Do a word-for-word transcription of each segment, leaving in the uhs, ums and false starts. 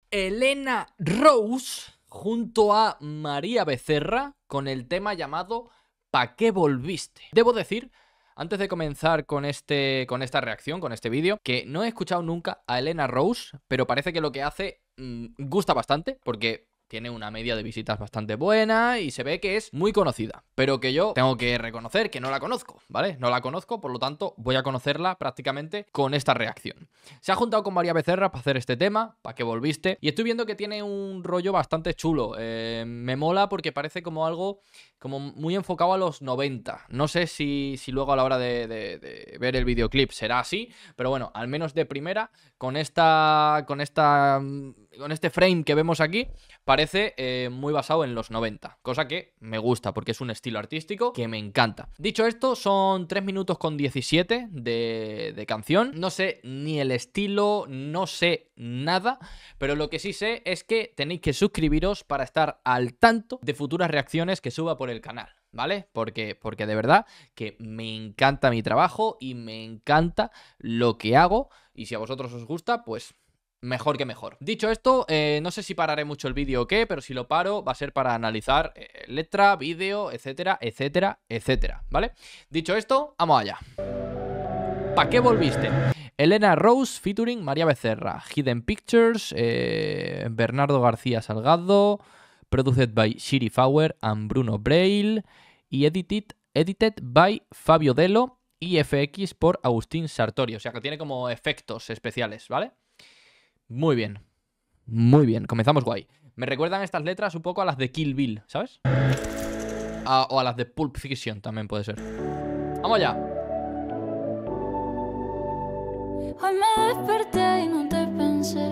Elena Rose junto a María Becerra con el tema llamado ¿Pa' qué volviste? Debo decir, antes de comenzar con, este, con esta reacción, con este vídeo, que no he escuchado nunca a Elena Rose, pero parece que lo que hace mmm, gusta bastante, porque tiene una media de visitas bastante buena y se ve que es muy conocida, pero que yo tengo que reconocer que no la conozco, ¿vale? No la conozco, por lo tanto voy a conocerla prácticamente con esta reacción. Se ha juntado con María Becerra para hacer este tema, ¿para qué volviste? Y estoy viendo que tiene un rollo bastante chulo. Eh, me mola porque parece como algo como muy enfocado a los noventa. No sé si, si luego a la hora de, de, de ver el videoclip será así, pero bueno, al menos de primera, con esta, con esta, con este frame que vemos aquí, parece eh, muy basado en los noventa, cosa que me gusta porque es un estilo artístico que me encanta. Dicho esto, son tres minutos con diecisiete de, de canción. No sé ni el estilo, no sé nada, pero lo que sí sé es que tenéis que suscribiros para estar al tanto de futuras reacciones que suba por el canal, ¿vale? Porque, porque de verdad que me encanta mi trabajo y me encanta lo que hago, y si a vosotros os gusta, pues mejor que mejor. Dicho esto, eh, no sé si pararé mucho el vídeo o qué, pero si lo paro va a ser para analizar eh, letra, vídeo, etcétera, etcétera, etcétera, ¿vale? Dicho esto, vamos allá. ¿Pa' qué volviste? Elena Rose featuring María Becerra, Hidden Pictures, eh, Bernardo García Salgado, produced by Shiri Fauer and Bruno Braille y edited, edited by Fabio Delo y F X por Agustín Sartori. O sea que tiene como efectos especiales, ¿vale? Muy bien, muy bien, comenzamos guay. Me recuerdan estas letras un poco a las de Kill Bill, ¿sabes? A, o a las de Pulp Fiction también puede ser. Vamos allá. Hoy me desperté y no te pensé.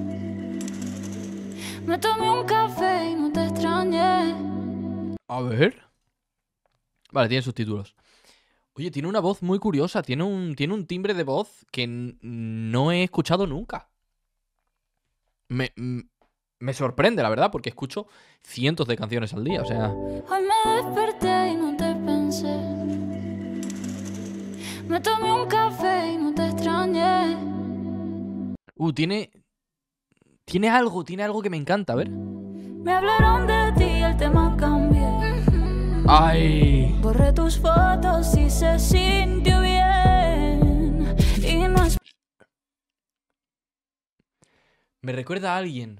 Me tomé un café y no te extrañé. A ver. Vale, tiene subtítulos. Oye, tiene una voz muy curiosa. Tiene un, tiene un timbre de voz que no he escuchado nunca. Me, me sorprende, la verdad, porque escucho cientos de canciones al día, o sea... Hoy me desperté y no te pensé. Me tomé un café y no te extrañé. Uh, tiene... Tiene algo, tiene algo que me encanta, a ver. Me hablaron de ti y el tema cambié. ¡Ay! Borré tus fotos y se sintió bien. Y no es... Me recuerda a alguien.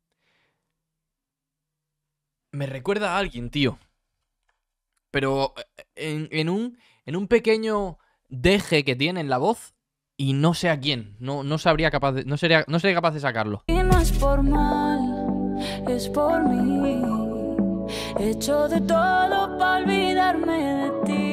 Me recuerda a alguien, tío. Pero en, en, un, en un pequeño deje que tiene en la voz y no sé a quién. No, no sabría capaz de, no sería, no sería capaz de sacarlo. Y no es por mal, es por mí. He hecho de todo para olvidarme de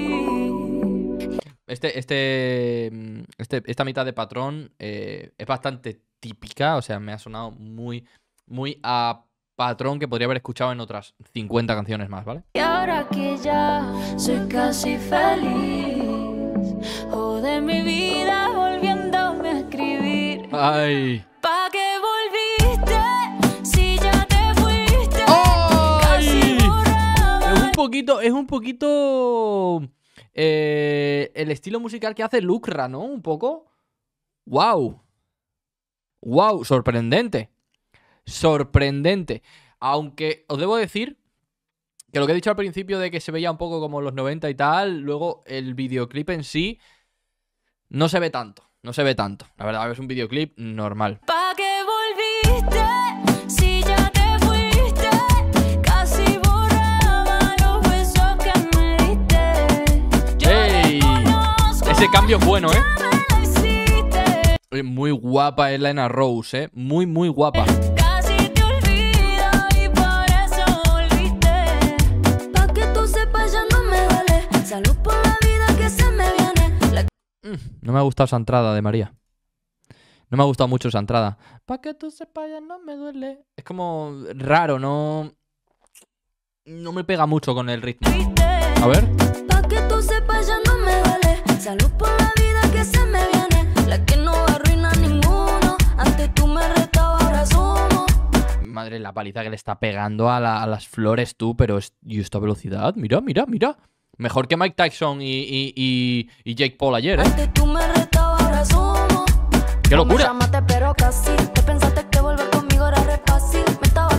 ti. Este, este, este, esta mitad de patrón eh, es bastante típica, o sea, me ha sonado muy, muy a patrón que podría haber escuchado en otras cincuenta canciones más, ¿vale? Y ahora que ya soy casi feliz, oh, de mi vida volviéndome a escribir. ¡Ay! ¿Pa' qué volviste si ya te fuiste? ¡Ay! Casi borraba. Es un poquito, es un poquito eh, el estilo musical que hace Lucra, ¿no? Un poco. ¡Wow! ¡Wow! Sorprendente. Sorprendente. Aunque os debo decir que lo que he dicho al principio de que se veía un poco como los noventa y tal, luego el videoclip en sí no se ve tanto. No se ve tanto. La verdad es un videoclip normal. ¿Pa' qué volviste si ya te fuiste? Casi borraba los besos que me diste. ¡Ey! Ese cambio es bueno, ¿eh? Me lo hiciste. Muy guapa Elena Rose, ¿eh? Muy, muy guapa. Casi te olvido y por eso volviste. Pa' que tú sepas ya no me duele. Salud por la vida que se me viene. La... Mm, no me ha gustado esa entrada de María. No me ha gustado mucho esa entrada. Pa' que tú sepas ya no me duele. Es como raro, no... No me pega mucho con el ritmo. A ver. Pa' que tú sepas ya no me duele. Salud por la vida que se me viene. La que no arruina ninguno. Antes tú me retabas, ahora sumo. Madre, la paliza que le está pegando a, la, a las flores tú, pero es, ¿y esta velocidad? Mira, mira, mira. Mejor que Mike Tyson y, y, y, y Jake Paul ayer, ¿eh? Antes tú me retabas, ahora sumo. ¡Qué locura! Me llamaste, pero casi te pensaste que volver conmigo era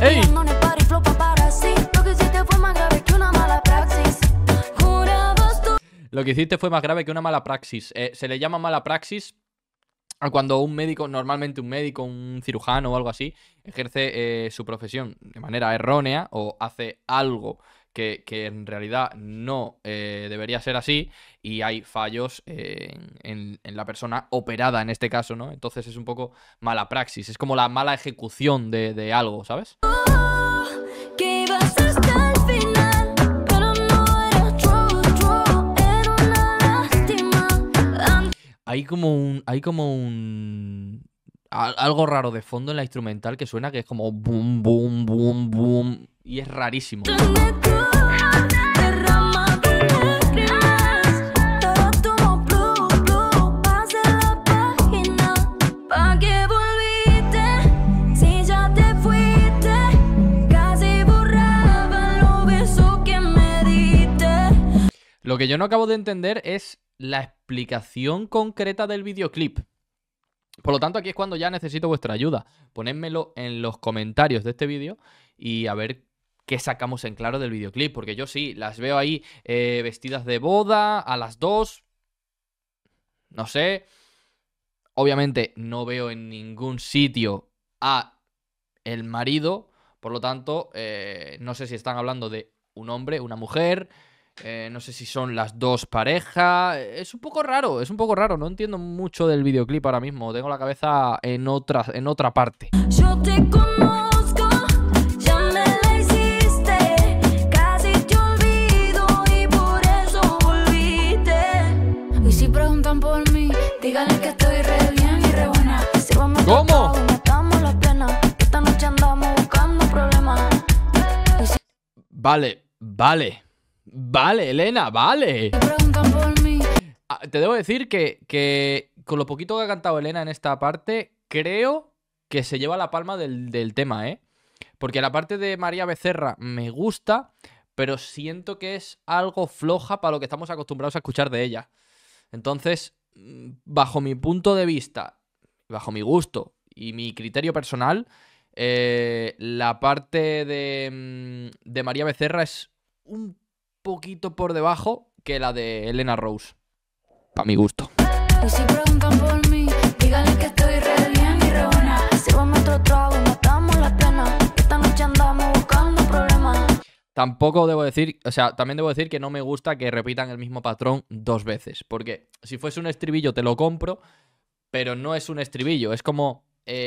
¡Ey! Ando en el party, flow paparazzi. Lo que hiciste fue más grave que una mala praxis. Jurabas tú. Lo que hiciste fue más grave que una mala praxis. Eh, se le llama mala praxis a cuando un médico, normalmente un médico, un cirujano o algo así, ejerce eh, su profesión de manera errónea o hace algo que, que en realidad no eh, debería ser así y hay fallos eh, en, en, en la persona operada en este caso, ¿no? Entonces es un poco mala praxis, es como la mala ejecución de, de algo, ¿sabes? Que ibas hasta el final, pero no era true, true. Era una lástima. An- Hay como un. Hay como un. al- Algo raro de fondo en la instrumental que suena que es como boom, boom, boom, boom. Y es rarísimo. Tiene tú, derrama de lágrimas. Todo tomo blue, blue. Pase la página. ¿Pa' qué volviste? Si ya te fuiste. Casi borraba los besos que me diste. Lo que yo no acabo de entender es la explicación concreta del videoclip. Por lo tanto, aquí es cuando ya necesito vuestra ayuda. Ponedmelo en los comentarios de este vídeo y a ver qué sacamos en claro del videoclip. Porque yo sí, las veo ahí eh, vestidas de boda a las dos. No sé. Obviamente no veo en ningún sitio a el marido. Por lo tanto, eh, no sé si están hablando de un hombre, una mujer. Eh, no sé si son las dos parejas. Es un poco raro, es un poco raro. No entiendo mucho del videoclip ahora mismo. Tengo la cabeza en otra, en otra parte. Yo te conozco, ya me la hiciste. Casi te olvido y por eso volviste. Y si preguntan por mí, díganle que estoy re bien y re buena. Sírvame otro ¿Cómo? trago y matamos las penas. Esta noche andamos buscando problemas. Y si Vale, vale. Vale, Elena, vale. preguntan por mí, Ah, te debo decir que, que con lo poquito que ha cantado Elena en esta parte, creo que se lleva la palma del, del tema, ¿eh? Porque la parte de María Becerra me gusta, pero siento que es algo floja para lo que estamos acostumbrados a escuchar de ella. Entonces, mm, bajo mi punto de vista, bajo mi gusto y mi criterio personal, eh, la parte de, mm, de María Becerra es un poquito por debajo que la de Elena Rose. Para mi gusto. y si preguntan por mí, díganle que estoy re bien y re buena. Sírvame otro trago y matamos las penas. Esta noche andamos buscando problemas. Tampoco debo decir, o sea, también debo decir que no me gusta que repitan el mismo patrón dos veces. Porque si fuese un estribillo te lo compro, pero no es un estribillo. Es como,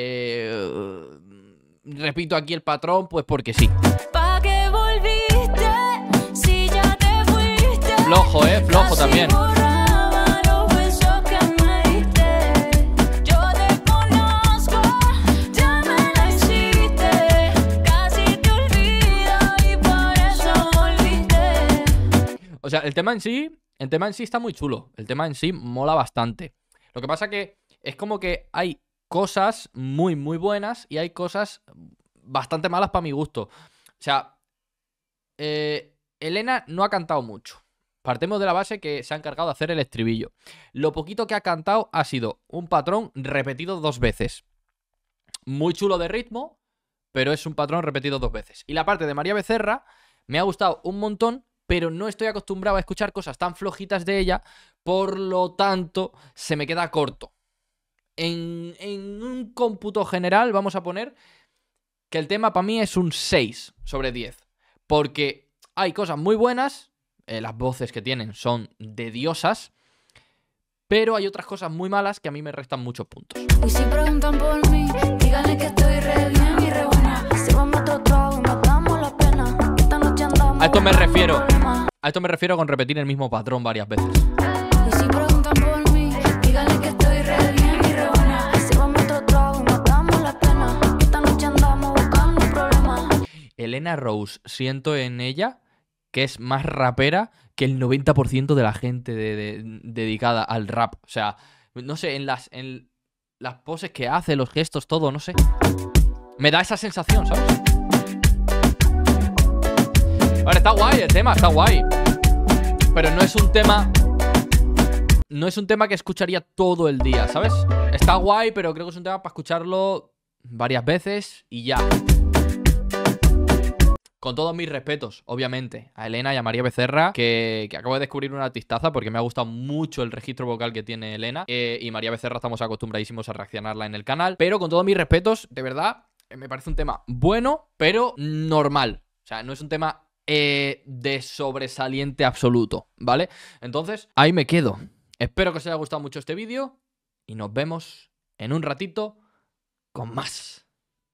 eh, repito aquí el patrón, pues porque sí. ¿Pa' qué volviste? Si ya te fuiste. Flojo, eh, flojo Casi también. borraba los besos que me diste. Yo te conozco, ya me la hiciste. Casi te olvido y por eso volviste. O sea, el tema en sí, el tema en sí está muy chulo. El tema en sí mola bastante. Lo que pasa que es como que hay cosas muy, muy buenas y hay cosas bastante malas para mi gusto. O sea, eh, Elena no ha cantado mucho. Partemos de la base que se ha encargado de hacer el estribillo. Lo poquito que ha cantado ha sido un patrón repetido dos veces. Muy chulo de ritmo, pero es un patrón repetido dos veces. Y la parte de María Becerra me ha gustado un montón, pero no estoy acostumbrado a escuchar cosas tan flojitas de ella, por lo tanto, se me queda corto. En, en un cómputo general vamos a poner que el tema para mí es un seis sobre diez. Porque hay cosas muy buenas, eh, las voces que tienen son de diosas, pero hay otras cosas muy malas que a mí me restan muchos puntos. Y si preguntan por mí, díganle que estoy re bien y re buena. Sírvame otro trago y matamos las penas. Esta noche andamos A esto me buscando refiero. problemas. A esto me refiero con repetir el mismo patrón varias veces. Y si preguntan por mí, díganle que estoy re bien y re buena. Sírvame otro trago y matamos las penas. Esta noche andamos buscando problemas. Elena Rose, siento en ella que es más rapera que el noventa por ciento de la gente de- de- dedicada al rap. O sea, no sé, en las, en las poses que hace, los gestos, todo, no sé. Me da esa sensación, ¿sabes? Ahora, está guay el tema, está guay. Pero no es un tema... No es un tema que escucharía todo el día, ¿sabes? Está guay, pero creo que es un tema para escucharlo varias veces y ya. Con todos mis respetos, obviamente, a Elena y a María Becerra, que, que acabo de descubrir una artistaza porque me ha gustado mucho el registro vocal que tiene Elena. Eh, y María Becerra estamos acostumbradísimos a reaccionarla en el canal. Pero con todos mis respetos, de verdad, eh, me parece un tema bueno, pero normal. O sea, no es un tema eh, de sobresaliente absoluto, ¿vale? Entonces, ahí me quedo. Espero que os haya gustado mucho este vídeo y nos vemos en un ratito con más.